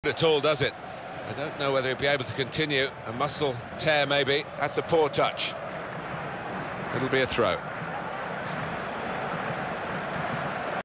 at all, does it? I don't know whether he'll be able to continue. A muscle tear, maybe. That's a poor touch. It'll be a throw.